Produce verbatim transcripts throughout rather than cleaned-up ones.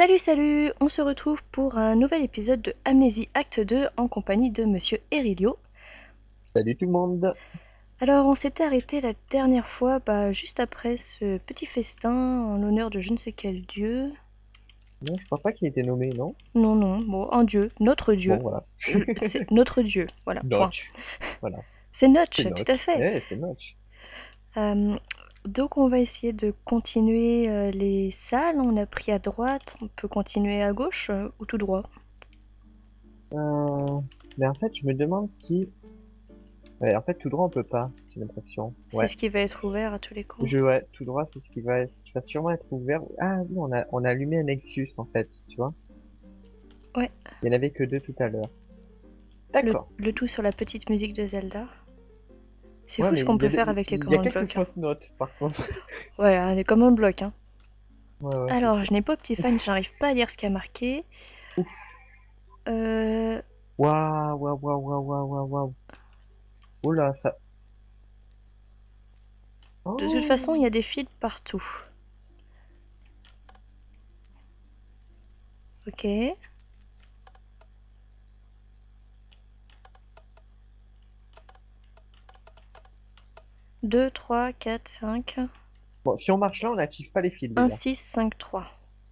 Salut salut, on se retrouve pour un nouvel épisode de Amnésie Acte deux en compagnie de Monsieur Erilio. Salut tout le monde. Alors on s'était arrêté la dernière fois, bah, juste après ce petit festin en l'honneur de je ne sais quel dieu. Non, je crois pas qu'il ait été nommé, non? Non non, bon, un dieu, notre Bon, dieu. voilà. L- C'est notre dieu, voilà, point. Notch. Voilà. C'est C'est Notch, tout à Notch. fait. Eh, c'est Notch. Euh, donc on va essayer de continuer euh, les salles, on a pris à droite, on peut continuer à gauche euh, ou tout droit. Euh... Mais en fait, je me demande si... Ouais, en fait, tout droit, on peut pas, j'ai l'impression. C'est Ouais. ce qui va être ouvert à tous les coups. Je, ouais, tout droit, c'est ce qui va, ce qui va sûrement être ouvert. Ah, oui, on a, on a allumé un Nexus, en fait, tu vois? Ouais, Il y en avait que deux tout à l'heure. le, D'accord. le tout sur la petite musique de Zelda. C'est Ouais, fou ce mais qu'on il y a, peut faire des- avec les il y a commandes quelques blocs, hein. fausses notes, par contre. Ouais, on est comme un bloc, hein. Ouais, ouais, c'est Alors, sûr. je n'ai pas Optifine, j'arrive pas à lire ce qu'il y a marqué. Ouf. Euh, Waouh, waouh, waouh, waouh, waouh, waouh, waouh. Oula, ça... de toute façon, il y Oh. a des fils partout. Ok. deux, trois, quatre, cinq. Bon, si on marche là, on n'active pas les fils, un, déjà. six, cinq, trois.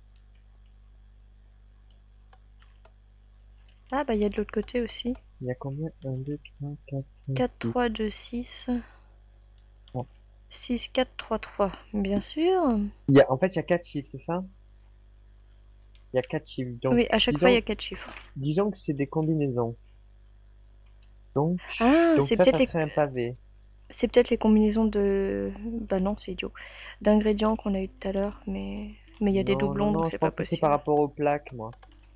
Ah, bah, il y a de l'autre côté aussi. Il y a combien? Un, deux, trois, quatre, cinq, quatre, six. trois, deux, six. Bon. six, quatre, trois, trois. Bien sûr. Il y a, en fait, il y a quatre chiffres, c'est ça? Il y a quatre chiffres. Oui, Donc, à chaque fois, il y a disons, quatre chiffres. disons que c'est des combinaisons. Donc, Ah, donc c'est ça, peut-être ça les... serait un pavé. c'est peut-être les combinaisons de... Bah non, c'est idiot. D'ingrédients qu'on a eu tout à l'heure, mais... Mais il y a des Non, non, doublons, donc non, je c'est pas pense que c'est par possible. rapport aux plaques, moi.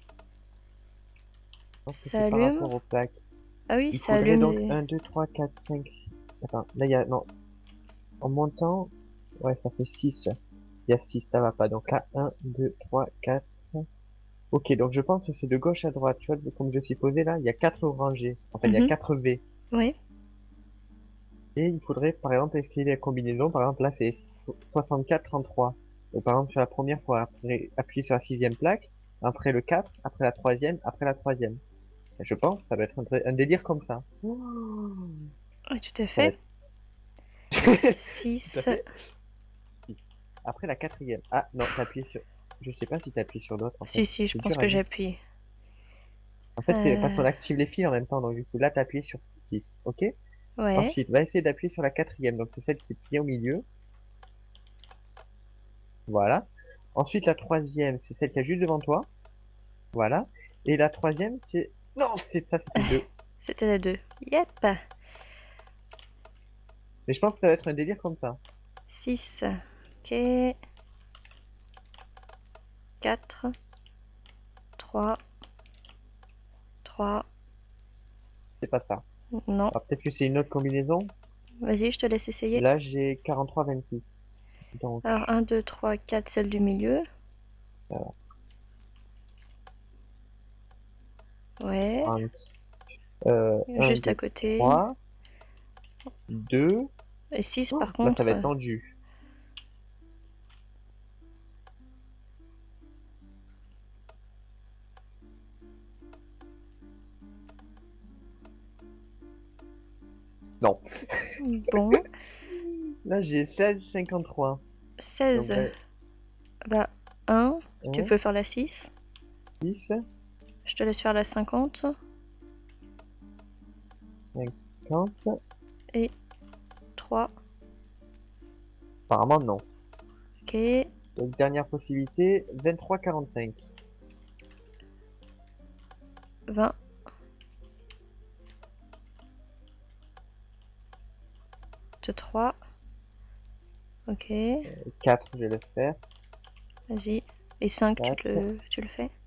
Je pense que Ça c'est par allume. rapport aux plaques. Ah oui, Il ça faudrait allume donc des... un, deux, trois, quatre, cinq. Attends, là, il y a, non. En montant, ouais, ça fait six. Il y a six, ça va pas. Donc là, un, deux, trois, quatre. Ok, donc je pense que c'est de gauche à droite. Tu vois, comme je suis posé là, il y a quatre rangées. Enfin, il y a Mhm. quatre V. Oui. Et il faudrait, par exemple, essayer les combinaisons. Par exemple, là, c'est soixante-quatre trente-trois. Donc, par exemple, sur la première fois, après, appuyer sur la sixième plaque, après le quatre, après la troisième, après la troisième. Et je pense, que ça va être un, dé- un délire comme ça. Oh, Oui, tout à ça va fait. être tout à six. fait six. Après la quatrième. Ah, non, t'as appuyé sur, je sais pas si t'as appuyé sur d'autres, en fait. Si, si, je C'est pense dur à que dire. j'appuie. En fait, c'est parce Euh... qu'on active les fils en même temps. Donc, du coup, là, t'as appuyé sur six. Ok? Ouais. Ensuite, va essayer d'appuyer sur la quatrième. Donc, c'est celle qui est pliée au milieu. Voilà. Ensuite, la troisième, c'est celle qui est juste devant toi. Voilà. Et la troisième, c'est... Non, c'est ça, c'était deux. C'était la deux. Yep. Mais je pense que ça va être un délire comme ça. six. Ok. quatre. trois. trois. C'est pas ça. Non. Alors, peut-être que c'est une autre combinaison. Vas-y, je te laisse essayer. Là, j'ai quarante-trois vingt-six. Donc, Alors, un, deux, trois, quatre, celle du milieu. voilà. Ouais. trente. Euh, un, Juste à deux, côté. trois, deux. Et six, Oh, par là, ça contre. va euh, être tendu. Non. Bon. Là, j'ai seize cinquante-trois. Donc, seize. ouais, Bah, un. Tu un, peux faire la six. dix, Je te laisse faire la cinquante. cinquante. Et trois. Apparemment, non. Ok. Donc, dernière possibilité, vingt-trois quarante-cinq. vingt. trois. Ok. quatre, je vais le faire. Vas-y. Et cinq, tu quatre. le, tu le fais.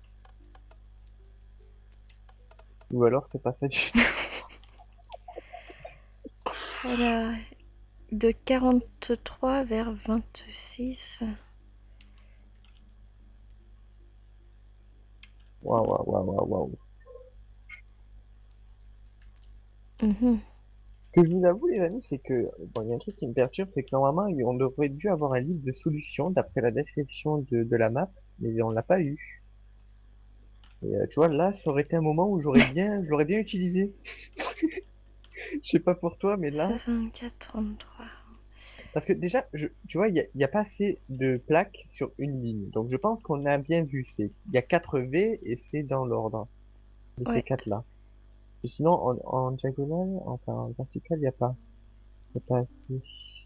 Ou alors, c'est pas ça du tout. Voilà. De quarante-trois vers vingt-six. Waouh, waouh, waouh, waouh, waouh. Mhm. Ce que je vous avoue, les amis, c'est que, bon, il y a un truc qui me perturbe, c'est que normalement, on aurait dû avoir un livre de solutions d'après la description de, de la map. mais on l'a pas eu. Et, euh, tu vois, là, ça aurait été un moment où j'aurais bien, je l'aurais bien utilisé. Je sais pas pour toi, mais là, soixante-quatre, trente-trois. parce que déjà, je, tu vois, il y a, il y a pas assez de plaques sur une ligne. Donc je pense qu'on a bien vu. C'est, il y a quatre V et c'est dans l'ordre de ces Ouais. quatre-là. Et sinon, en, en diagonale, enfin en vertical, il n'y a pas. Il y a pas assez.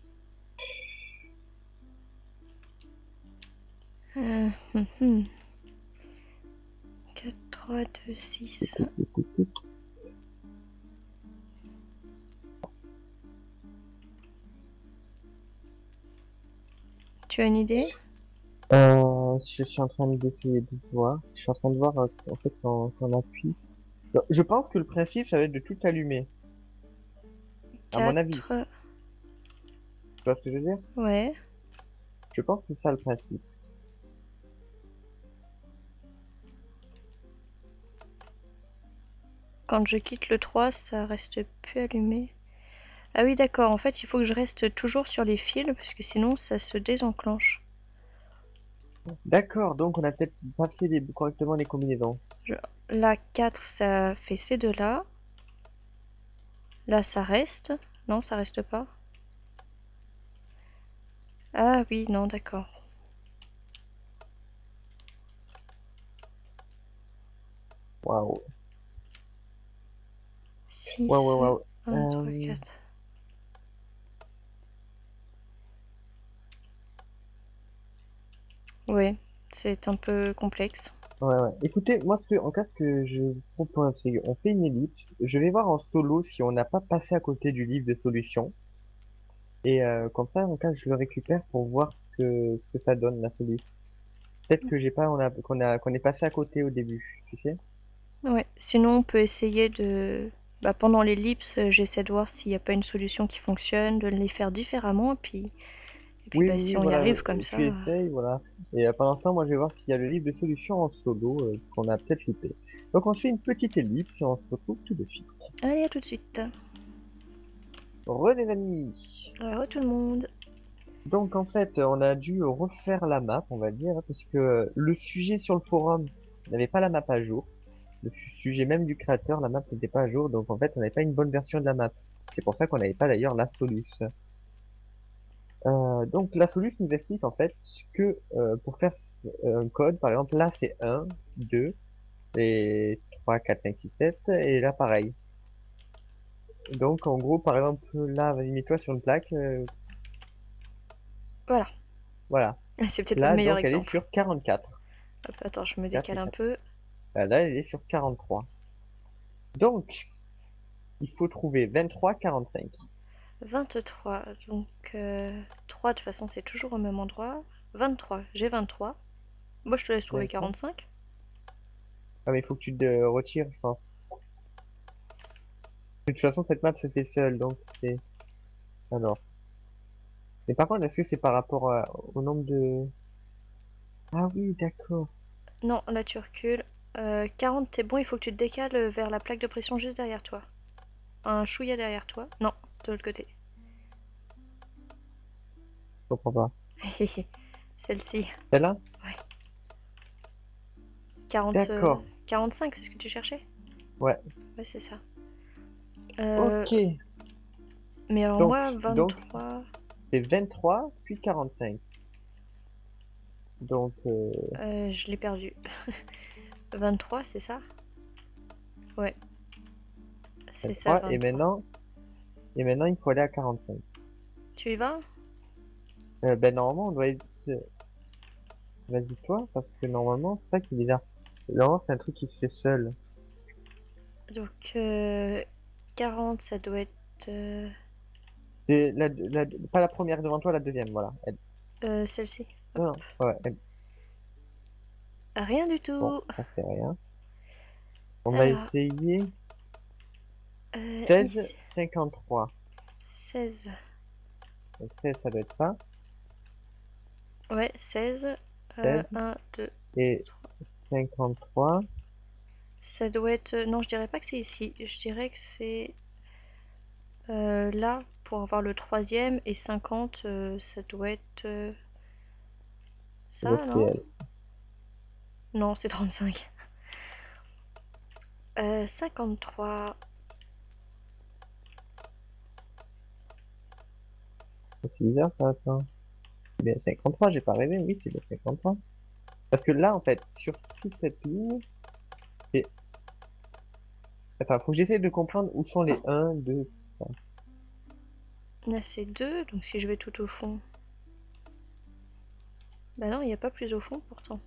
Euh, hum, hum. quatre, trois, deux, six. Tu as une idée? Euh, je suis en train d'essayer de voir. Je suis en train de voir, euh, en fait, quand, quand on appuie. Donc, je pense que le principe, ça va être de tout allumer, à mon avis. quatre. Tu vois ce que je veux dire? Ouais. Je pense que c'est ça le principe. Quand je quitte le trois, ça reste plus allumé. Ah oui, d'accord. En fait, il faut que je reste toujours sur les fils parce que sinon, ça se désenclenche. D'accord, donc on a peut-être pas fait les- correctement les combinaisons. Je- Là, quatre, ça fait ces deux-là. Là, ça reste. Non, ça reste pas. Ah oui, non, d'accord. Waouh. Waouh, six, waouh, waouh. un, trois, Euh, quatre. Ouais, c'est un peu complexe. ouais, ouais. Écoutez, moi, ce que, en cas, ce que je vous propose, c'est qu'on fait une ellipse. Je vais voir en solo si on n'a pas passé à côté du livre de solutions. Et euh, comme ça, en cas, je le récupère pour voir ce que, ce que ça donne, la solution. Peut-être que j'ai pas, on a, qu'on a, qu'on est passé à côté au début, tu sais? Ouais, sinon on peut essayer de... Bah, pendant l'ellipse, euh, j'essaie de voir s'il n'y a pas une solution qui fonctionne, de les faire différemment, et puis, et puis Oui, bah, oui, si oui, on y voilà. arrive comme Tu ça... euh, essayes, voilà. Et euh, pendant ce temps, moi, je vais voir s'il y a le livre de solutions en solo, euh, qu'on a peut-être loupé. Donc, on se fait une petite ellipse et on se retrouve tout de suite. Allez, à tout de suite. Re, les amis! Alors, tout le monde. Donc en fait, on a dû refaire la map, on va dire, parce que le sujet sur le forum n'avait pas la map à jour. Le su- sujet même du créateur, la map n'était pas à jour, donc en fait, on n'avait pas une bonne version de la map. C'est pour ça qu'on n'avait pas d'ailleurs la Solus. Euh, donc la Solus nous explique en fait que euh, pour faire ce- un code, par exemple, là c'est un, deux, et trois, quatre, cinq, six, sept, et là pareil. Donc en gros, par exemple, là, vas-y, mets-toi sur une plaque, euh, Voilà. voilà. C'est peut-être pas le Là, meilleur donc, elle est exemple. sur quarante-quatre. Hop, attends, je me quatre décale et un quatre. peu. Euh, Là, elle est sur quarante-trois. Donc, il faut trouver vingt-trois, quarante-cinq. vingt-trois. Donc, euh, trois, de toute façon, c'est toujours au même endroit. vingt-trois. J'ai vingt-trois. Moi, je te laisse trouver vingt-trois. quarante-cinq. Ah, mais il faut que tu te retires, je pense. De toute façon, cette map se fait seule, donc c'est... Alors. Mais par contre, est-ce que c'est par rapport à- au nombre de... Ah oui, d'accord. Non, là, tu recules. Euh, quarante, c'est bon, il faut que tu te décales vers la plaque de pression juste derrière toi. Un chouïa derrière toi. Non, de l'autre côté. Je comprends pas. Celle-ci. Celle-là? Ouais. quarante, euh, D'accord. quarante-cinq, c'est ce que tu cherchais? Ouais. Ouais, c'est ça. Euh, Ok. mais alors moi, Donc, donc, vingt-trois, c'est vingt-trois, puis quarante-cinq. Donc, euh, euh, je l'ai perdu. vingt-trois, c'est ça? Ouais, c'est ça, vingt-trois, et vingt-trois. maintenant, et maintenant, il faut aller à quarante-cinq. Tu y vas? Euh, ben, normalement, on doit être... Vas-y, toi, parce que normalement, c'est ça qui est bizarre. Normalement, c'est un truc qui se fait seul. Donc, euh, quarante, ça doit être euh, C'est la, la- pas la première devant toi, la deuxième, voilà. Elle- euh, celle-ci. Hop. non, non, ouais, elle- Rien du bon, tout. ça fait rien. On va Alors, essayer euh, seize, ici, cinquante-trois. seize. Donc seize, ça doit être ça. Ouais, seize. Euh, seize un, deux. et cinquante-trois. Ça doit être... Non, je dirais pas que c'est ici. Je dirais que c'est euh, là pour avoir le troisième et cinquante, euh, ça doit être euh, Ça doit ça, être non? C L. Non, c'est trente-cinq. Euh, cinquante-trois. C'est bizarre ça, attends. C'est bien cinquante-trois, j'ai pas rêvé, oui, c'est bien cinquante-trois. Parce que là, en fait, sur toute cette ligne, c'est... Enfin, faut que j'essaie de comprendre où sont les un, deux, ça. Là, c'est deux, donc si je vais tout au fond. Bah non, il n'y a pas plus au fond pourtant.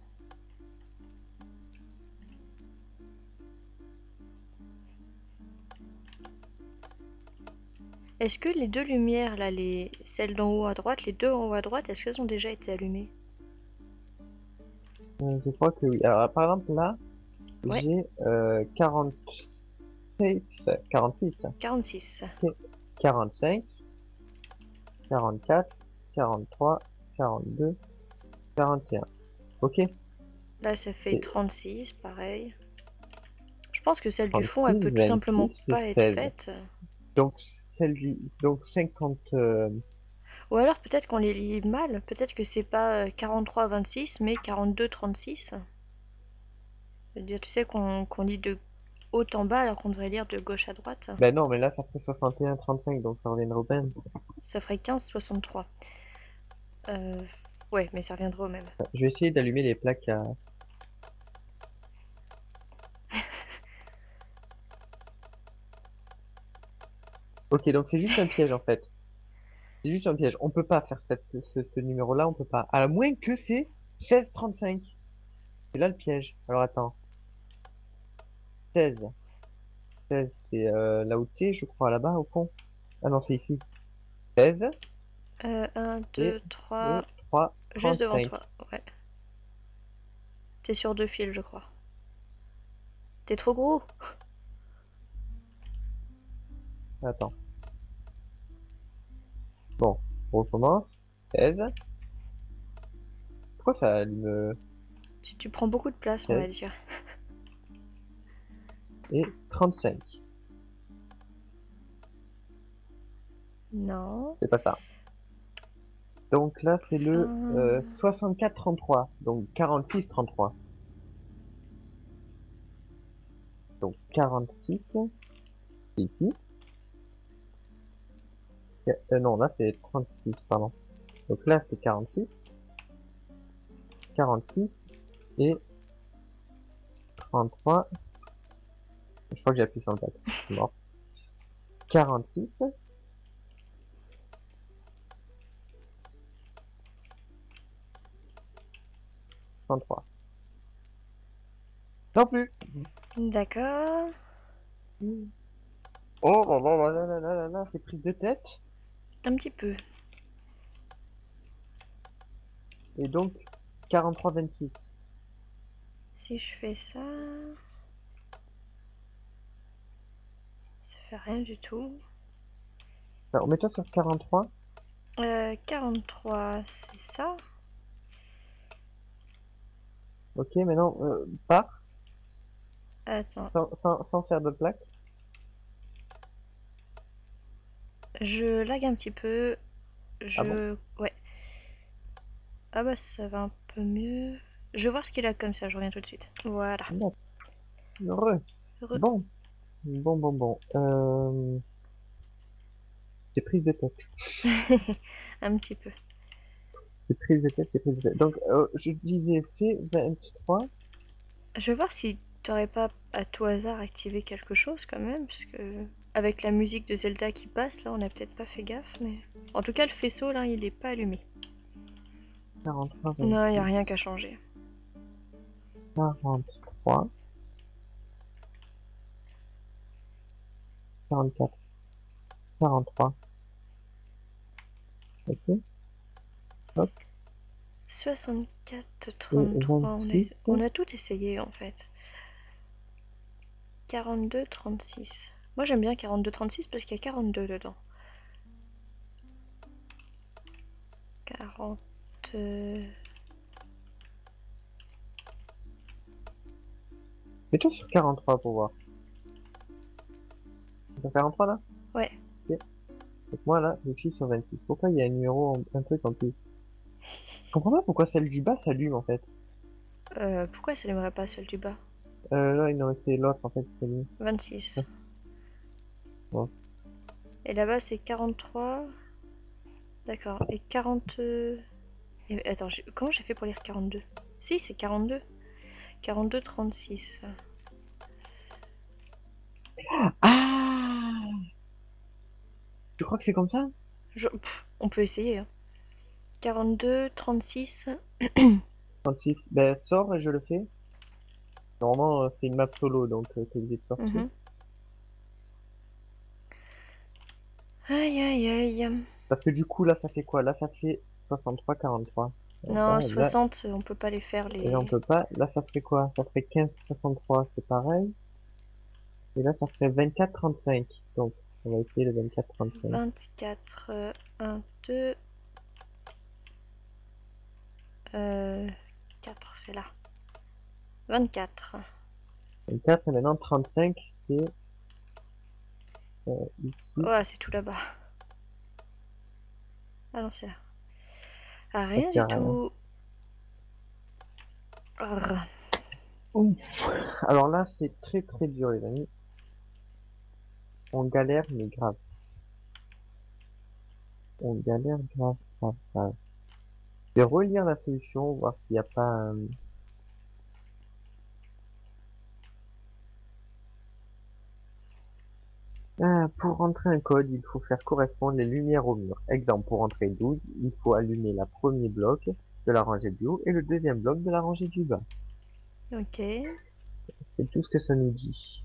Est-ce que les deux lumières, là, les... celles d'en haut à droite, les deux en haut à droite, est-ce qu'elles ont déjà été allumées? Euh, Je crois que oui. Alors, par exemple, là, Ouais, j'ai euh, quarante-six, quarante-six, quarante-six. ok, quarante-cinq, quarante-quatre, quarante-trois, quarante-deux, quarante et un. Ok, Là, ça fait et trente-six, pareil. Je pense que celle du fond, elle trente-six, peut tout simplement vingt-six, c'est pas être seize. faite. Donc, celle du, donc cinquante, euh, Ou alors peut-être qu'on les lit mal. Peut-être que c'est pas quarante-trois vingt-six, mais quarante-deux trente-six. C'est-à-dire, tu sais, qu'on qu'on lit de haut en bas alors qu'on devrait lire de gauche à droite. ben non, mais là, ça fait soixante et un, trente-cinq, donc ça reviendra au même. Ça ferait quinze soixante-trois. Euh... Ouais, mais ça reviendra au même. Je vais essayer d'allumer les plaques à... Ok, donc c'est juste un piège, en fait. C'est juste un piège. On peut pas faire cette, ce, ce numéro-là, on peut pas. À moins que c'est seize trente-cinq. C'est là le piège. Alors attends. seize. seize, c'est euh, là où t'es, je crois, là-bas, au fond. Ah non, c'est ici. seize Euh, un, et deux, trois. deux, trois, Juste devant trente-cinq. toi. Ouais. T'es sur deux fils, je crois. T'es trop gros. Attends. Bon, on recommence. seize. Pourquoi ça allume euh, Tu, tu prends beaucoup de place, on va seize dire. et trente-cinq? Non. C'est pas ça. Donc là, c'est le Enfin... euh, soixante-quatre trente-trois. Donc quarante-six trente-trois. Donc quarante-six, c'est ici. Euh, non, là, c'est trente-six, pardon. Donc là, c'est quarante-six. quarante-six et trente-trois. Je crois que j'ai appuyé sur le button. C'est mort. quarante-six, trente-trois. Non plus. D'accord. Oh là là là là là là là, c'est prise de tête. Un petit peu. Et donc, quarante-trois vingt-six. Si je fais ça... Ça fait rien du tout. Alors, mets-toi sur quarante-trois. Euh, quarante-trois, c'est ça. Ok, maintenant, euh, pars, Attends, sans, sans, sans faire de plaque. je lag un petit peu. Ah bon? Je... Ouais. Ah bah ça va un peu mieux. Je vais voir ce qu'il a comme ça, je reviens tout de suite. Voilà. Non, heureux. Heureux. Bon, bon, bon, bon. Euh, c'est prise de tête. Un petit peu. C'est prise de tête, c'est prise de tête. Donc, euh, je disais, fais vingt-trois. Je vais voir si t'aurais pas à tout hasard activé quelque chose quand même, parce que avec la musique de Zelda qui passe, là on a peut-être pas fait gaffe, mais... En tout cas le faisceau là il est pas allumé. quarante-trois Non, y a rien qu'à vingt-six. changer. quarante-trois. quarante-quatre. quarante-trois. Ok. Hop. soixante-quatre Et trente-trois, on a... vingt-six. on a tout essayé en fait. quarante-deux trente-six. Moi j'aime bien quarante-deux trente-six parce qu'il y a quarante-deux dedans. quarante... Mets-toi sur quarante-trois pour voir. Sur quarante-trois là? Ouais. Ok. Donc moi là, je suis sur vingt-six. Pourquoi il y a un numéro, en- un truc en plus? Je comprends pas pourquoi celle du bas s'allume en fait. Euh, pourquoi ça n'aimerait pas celle du bas? Euh, non, non, c'est l'autre en fait, c'est lui. vingt-six. Ouais. Bon. Et là-bas c'est quarante-trois. D'accord. Et quarante... Et... Attends, comment j'ai fait pour lire quarante-deux? Si, c'est quarante-deux. quarante-deux, trente-six. Ah! Tu crois que c'est comme ça? Je... Pff, on peut essayer. Hein. quarante-deux, trente-six. trente-six. Ben, sors et je le fais. Normalement, euh, c'est une map solo, donc euh, t'es obligé de sortir. Mhm. Aïe aïe aïe. Parce que du coup, là, ça fait quoi? Là, ça fait soixante-trois, quarante-trois. Non, Là, là, soixante, on peut pas les faire et là, on les... peut pas. Là, ça ferait quoi? Ça ferait quinze, soixante-trois, c'est pareil. Et là, ça ferait vingt-quatre, trente-cinq. Donc, on va essayer le vingt-quatre, trente-cinq. vingt-quatre, un, deux... Euh, quatre, c'est là. vingt-quatre. vingt-quatre, et maintenant, trente-cinq, c'est euh, ici. Oh, c'est tout là-bas. Ah non, c'est là. Ah, Ça rien fait du rien. tout. Arr. Ouf. Alors là, c'est très très dur, les amis. On galère, mais grave. On galère grave, grave, grave. Je vais relire la solution, voir s'il n'y a pas un... Ah, pour rentrer un code, il faut faire correspondre les lumières au mur. Exemple, pour rentrer douze, il faut allumer le premier bloc de la rangée du haut et le deuxième bloc de la rangée du bas. Ok. C'est tout ce que ça nous dit.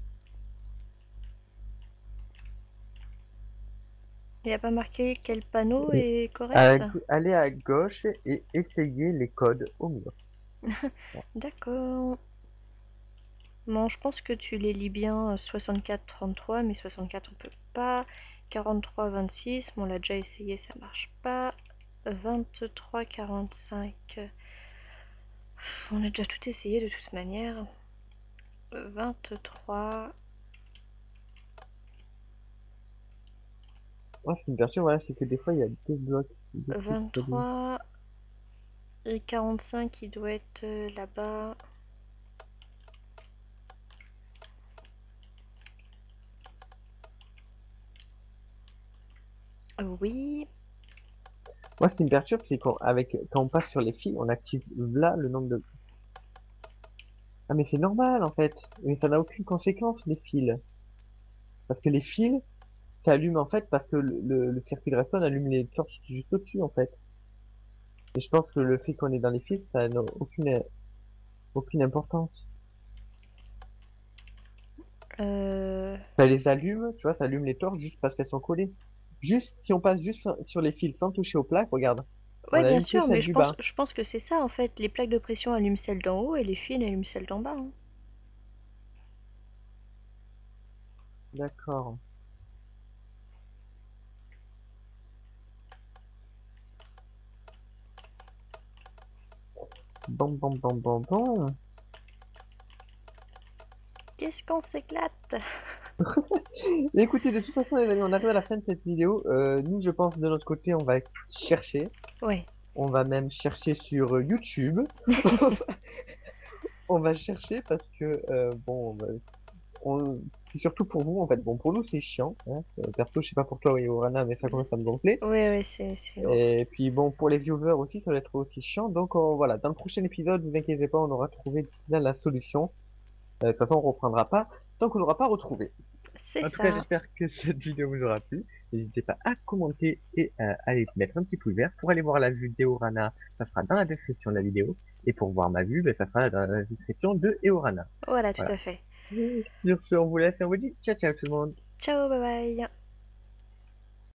Il n'y a pas marqué quel panneau Et est à correct? gau- allez à gauche et essayez les codes au mur. D'accord. Bon, je pense que tu les lis bien euh, soixante-quatre, trente-trois, mais soixante-quatre on peut pas. quarante-trois, vingt-six, bon, on l'a déjà essayé, ça marche pas. vingt-trois, quarante-cinq, on a déjà tout essayé de toute manière. vingt-trois, Moi, ce qui me perturbe, voilà, c'est que des fois, il y a deux blocs, deux trucs qui s'allument. vingt-trois et quarante-cinq, il doit être euh, là-bas. Oui. Moi, ce qui me perturbe, c'est quand, avec, quand on passe sur les fils, on active là le nombre de... Ah, mais c'est normal, en fait. Mais ça n'a aucune conséquence, les fils. Parce que les fils, ça allume, en fait, parce que le, le, le circuit de redstone allume les torches juste au-dessus, en fait. Et je pense que le fait qu'on est dans les fils, ça n'a aucune, aucune importance. Euh... Ça les allume, tu vois, ça allume les torches juste parce qu'elles sont collées. Juste, si on passe juste sur sur les fils sans toucher aux plaques, regarde. On Ouais, bien allume que sûr, celle mais je du pense, bas. je pense que c'est ça en fait. Les plaques de pression allument celle d'en haut et les fils allument celle d'en bas. Hein. D'accord. Bon, bon, bon, bon, bon. Qu'est-ce qu'on s'éclate? Mais écoutez, de toute façon, les amis, on arrive à la fin de cette vidéo. Euh, nous, je pense, de notre côté, on va chercher. Ouais. On va même chercher sur euh, YouTube. On va chercher parce que, euh, bon, bah, on... c'est surtout pour vous, en fait. Bon, pour nous, c'est chiant. Hein. Euh, perso, je sais pas pour toi, oui, Orana, mais ça commence à me gonfler. Ouais, ouais, c'est c'est lourd. Et puis, bon, pour les viewers aussi, ça va être aussi chiant. Donc, on- voilà, dans le prochain épisode, vous inquiétez pas, on aura trouvé d'ici là la solution. Euh, de toute façon, on reprendra pas tant qu'on n'aura pas retrouvé. C'est En tout cas, ça. j'espère que cette vidéo vous aura plu. N'hésitez pas à commenter et à aller mettre un petit pouce vert. Pour aller voir la vue d'Eorana, ça sera dans la description de la vidéo. Et pour voir ma vue, ben, ça sera dans la description de Eorana. Voilà, tout Voilà. à fait. Sur ce, on vous laisse et on vous dit ciao ciao tout le monde. Ciao, bye bye.